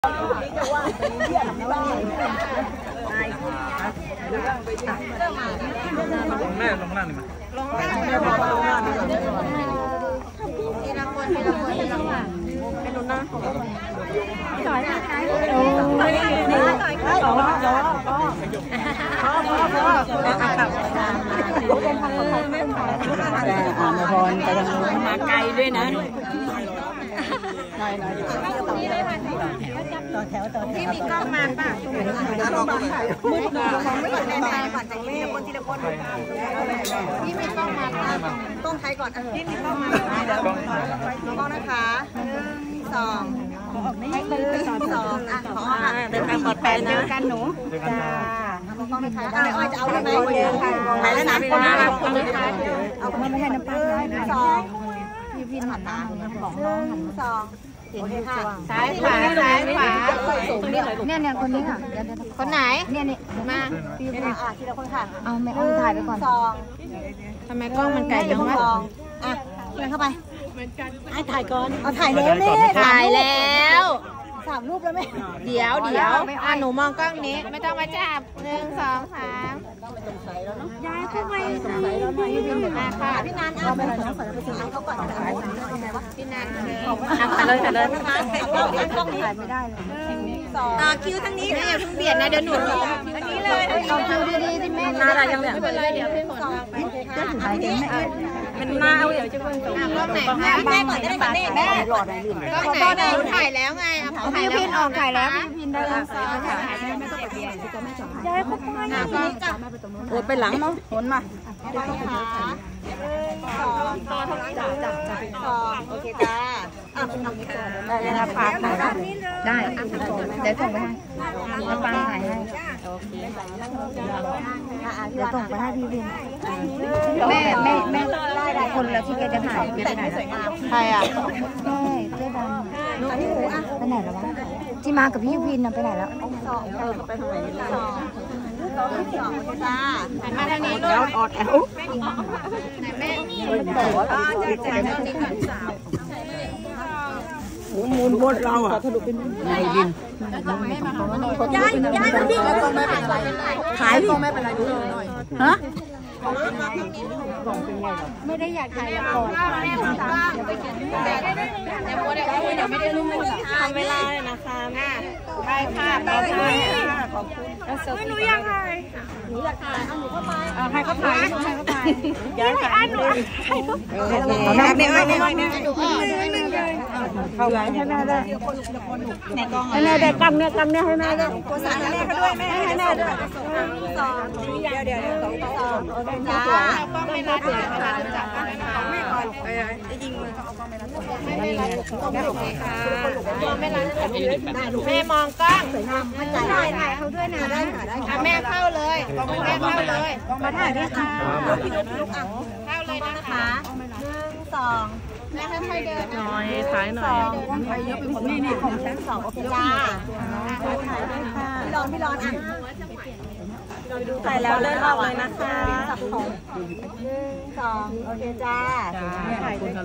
แม่ลงล่างนี่มาลงล่างทีละคนทีละคนทีละคนเป็นลุ้นนะพี่ต่อยนะโอ้ยต่อยพรกำลังมาไกลด้วยนะต่อแถวที่มีกล้องมาป่ะมืดมองไม่เห็นแม่ก่อนทีละคนทีละคนที่มีกล้องมาป่ะต้องใครก่อนที่มีกล้องมาเดี๋ยวกล้องนะคะ1 2 2อ่ะขอค่ะเดินทางปลอดภัยนะเจอกันหนูจ้ากล้องนะคะอ้อยจะเอาได้ไหมถ่ายแล้วนะคนน่ารักคนนะคะเอาคนไม่ให้น้ำปลา2พี่พินหันมาบอกน้อง1 2โอเคค่ะซ้ายขวาซ้ายขวาเนี่ยคนนี้ค่ะคนไหนเนี่ยมาทีละคนค่ะเอาไม่เอาถ่ายไปก่อน2ทำไมกล้องมันไกลจังวะอ่ะเดินเข้าไปไอ้ถ่ายก่อนเอาถ่ายแล้วนี่ถ่ายแล้ว3 รูปแล้วไหมเดี๋ยวหนูมองกล้องนี้ไม่ต้องมาจับ1 2 3ย้ายเข้าไปพี่นันค่ะพี่นันเอาไปเลยนะขอไปถึงเขาก่อนพี่นันถ่ายเลยกล้องนี้ถ่ายไม่ได้เลยคิวทั้งนี้อย่าเพิ่งเบียดนะเดี๋ยวหนูอันนี้เลยเอาคิวดีๆที่แม่น่ารักยังไม่เป็นไรเดี๋ยวพี่ฝนจะถ่ายเองมันมาเอาเดี๋ยวจะเพิ่งส่งกล้องไหนแม่ก่อนได้ไหมแม่หลอดไหนลืมไหนกล้องไหนถ่ายแล้วไงพี่พินออกถ่ายแล้วพี่พินได้แล้วถ่ายได้ไม่ต้องไปเบียดที่จะไม่จอดย้ายเข้าไปโอ้ไปหลังมั้งฝนมาไปค่ะ2โอเคจ้าได้เลยนะพักได้เดี๋ยวส่งไปให้มาปังถ่ายให้โอเคเดี๋ยวส่งไปให้พี่วินแม่ได้คนแล้วที่แกจะถ่ายแกไปไหนใครอ่ะแม่เสื้อดำไปไหนแล้ววะที่มากับพี่วินไปไหนแล้วไปทางไหนจ้ามาทางนี้ลูกออดแอลแม่มูลบดเราอ่ะในดินย้ายมันดิ้นแล้วก็ไม่เป็นไรขายก็ไม่เป็นไรดูหน่อยฮะไม่ได้อยากถ่ายละครแม่ของป้าไปเขียนแต่โมเดลเดี๋ยวไม่ได้รู้ทำเวลาเลยนะคะได้ค่ะได้ค่ะขอบคุณไม่รู้ยังไงหนูอยากถ่ายเอาหนูเข้าไปให้เขาถ่ายย้ายถ่ายหนูเนี่ยดูเข้าไปให้แม่ได้ในกล้องให้แม่ได้กำเนี่ยให้แม่ได้ภาษาแม่เขาด้วยแม่ให้แม่ด้วย2เดี๋ยว2จ้ากล้องไม่รัดเดี๋ยวจับกันนะคะแม่ก่อนจะยิงมือเขาเอากล้องไม่รัดไม่รัดโอเคค่ะกล้องไม่รัดแม่มองกล้องถ่ายเขาด้วยนะได้แม่เข้าเลยแม่เข้าเลยมาถ่ายด้วยค่ะเข้าเลยนะคะ1 2แม่ค่อยๆเดินหน่อยถ่ายหน่อยเยอะเป็นคนนี่ของชั้น2โอเคจ้าถ่ายด้วยค่ะพี่ร้อนอ่ะใส่แล้วเลื่อนออกเลยนะคะ1 2โอเคจ้าถ่ายด้วยค่ะ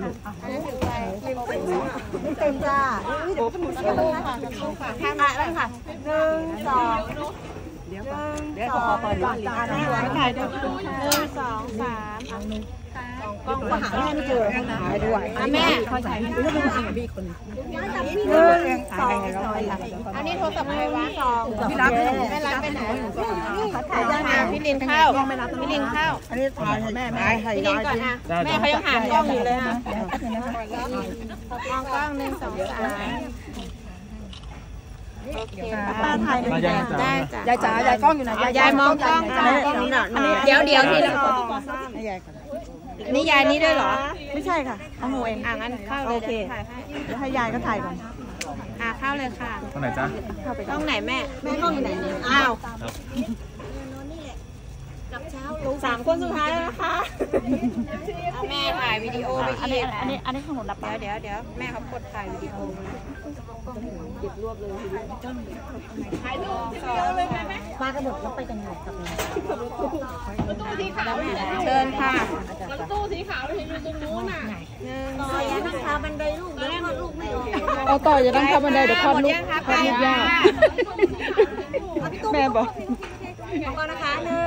ไม่เต็มจ้าเดี๋ยวข้างหน้าแล้วค่ะ1 2เดี๋ยวขอเปิดก่อนถ่ายด้วย1 2 3กล้องก็หาแม่ไม่เจอถ่ายด้วยแม่เขาถ่ายไม่ได้ดูพี่คน1 2อันนี้โทรศัพท์ใครวะพี่รับไม่รับไปไหนถ่ายได้ไหมพี่ลินเข้าพี่ลินเข้าอันนี้ถ่ายแม่พี่ลินก่อนนะแม่เขายังหากล้องอยู่เลยนะมองกล้อง1 2 3โอเคป้าถ่ายได้จ้ายายกล้องอยู่ไหนยายมองกล้องเดี๋ยวทีละคนนี่ยายนี่ด้วยเหรอไม่ใช่ค่ะเอาหนูเองงั้นเข้าเลยโอเคเดี๋ยวให้ยายก็ถ่ายก่อนเข้าเลยค่ะตรงไหนจ๊ะกล้องไหนแม่กล้องอยู่ไหนอ้าว 3 คนสุดท้ายแล้วนะคะแม่ถ่ายวิดีโอไปอันนี้ของหนูรับเดี๋ยวแม่เขากดถ่ายวิดีโอเก็บรวบเลยถ่ายรูปเลยไหมมากระโดดแล้วไปกันไงครับรถตู้สีขาวเชิญค่ะรถตู้สีขาวเห็นอยู่ตรงนู้นน่ะต่ออย่านั่งขาบันไดลูกเดี๋ยวลูกไม่ออกเอาต่ออย่านั่งขาบันไดเดี๋ยวคลอดลูกยากแม่บอกก่อนนะคะ1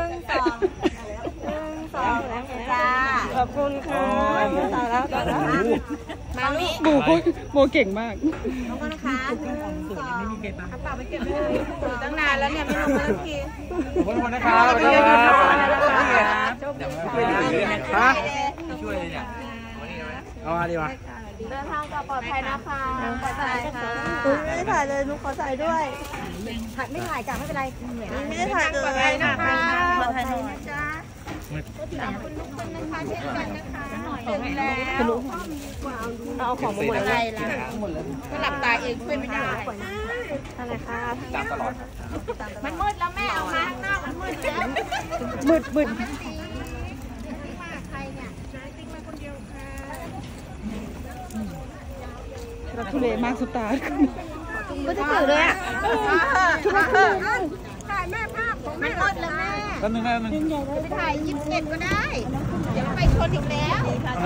2จ้าขอบคุณค่ะต่อแล้วมาลูกโบเก่งมากก่อนนะคะ1 2ไม่มีเก็บป่ะกระเป๋าไปเก็บเลยตั้งนานแล้วเนี่ยไม่ลงมาสักทีขอบคุณนะครับช่วยเลยเนี่ยเอามาดีมาเดินทางปลอดภัยนะคะปลอดภัยค่ะไม่ถ่ายเลยลูกขอถ่ายด้วยไม่ถ่ายจ้ะไม่เป็นไรไม่ได้ถ่ายเลยนะคะปลอดภัยนะจ๊ะคุณทุกคนนะคะเช่นกันนะคะเดินแล้วเอาของมาหมดเลยก็หลับตาเองช่วยไม่ได้อะไรคะตามตลอดมันมืดแล้วแม่เอามาหน้ามันมืดแล้วมืดเราทุเรศมากสุดตาก็จะตื่นเลยอ่ะถ่ายแม่ภาพของแม่มืดแล้วแม่แป๊บนึงไปถ่าย21ก็ได้เดี๋ยวไปชนอีกแล้ว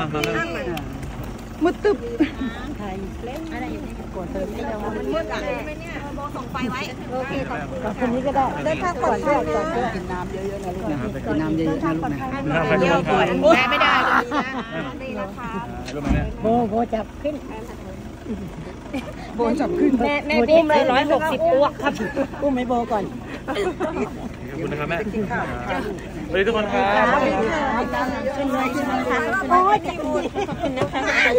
มืดตึบถ่ายเล่นอะไรอยู่ในกดเติมให้เรามันมืดอะไรไหมเนี่ยโบส่งไฟไว้โอเคขอบคุณนี้ก็ได้เดินทางปลอดภัยนะกินน้ำเยอะๆนะลูกนะกินน้ำเยอะๆนะลูกนะเดี๋ยวปวดแม่ไม่ได้ดีนะคะโบจับขึ้นโบจับขึ้นแม่ปุ้มเลย160ตัวครับปุ้มให้โบก่อนขอบคุณนะครับแม่สวัสดีทุกคนครับขึ้นเลยค่ะโอ้ยขอบคุณนะคะ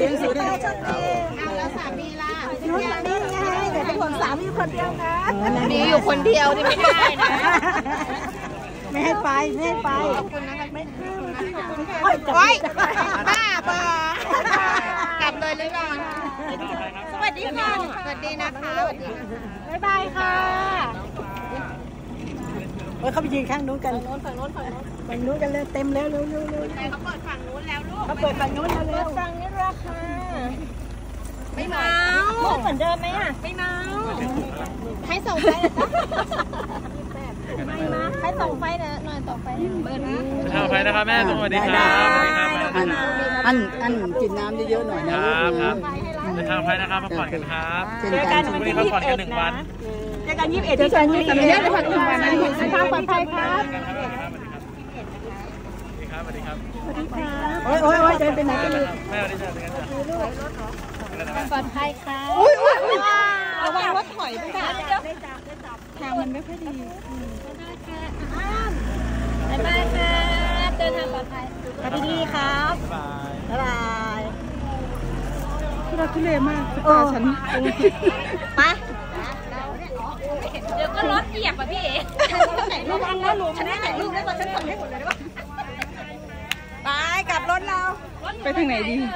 แล้วสามีล่ะนู่นนี่ไงเดี๋ยวเป็นห่วงสามีคนเดียวนะมีอยู่คนเดียวที่ไม่ได้นะไม่ให้ไปขอบคุณนะคะไม่โอ๊ยบ้าบอกลับเลยหรือยังสวัสดีค่ะสวัสดีนะคะสวัสดีบ๊ายบายค่ะเขาไปยืนข้างนู้นกันฝั่งโน้นกันเลยเต็มแล้วเร็วเขาเปิดฝั่งนู้นแล้วลูกเขาเปิดฝั่งนู้นแล้วฝั่งนี้ราคาไม่เมาเหมือนเดิมไหมอ่ะไม่เมาให้ส่งไฟไม่มาให้ส่งไฟนะหน่อยต่อไฟเปิดนะส่งไฟนะครับแม่สวัสดีครับอันกินน้ำเยอะๆหน่อยนะครับเดินทางไฟนะครับพักผ่อนกันครับเจอกันวันนี้พักผ่อนกัน1 วันเจอกัน21ที่ชลบุรีได้พัก1 วันนะทางปลอดภัยครับสวัสดีครับโอ้ยเดินไปไหนกันลูกแม่สวัสดีจ้าปลอดภัยค่ะระวังรถถอยไปค่ะทางมันไม่ค่อยดีบ๊ายบายค่ะเดินทางปลอดภัยสวัสดีครับบ๊ายบายเราทุเรศมากตาฉันไปเดี๋ยวก็รถเหยียบอ่ะพี่เอ๋ระวังนะหนูฉันให้ถ่ายรูปได้ป่ะฉันส่งให้หมดเลยได้ป่ะไปกลับรถเราไปทางไหนดี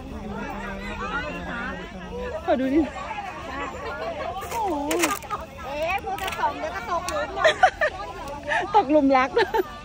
ขอดูดิเอ๊ะพูดจะส่งเดี๋ยวก็ตกหลุมตกหลุมรัก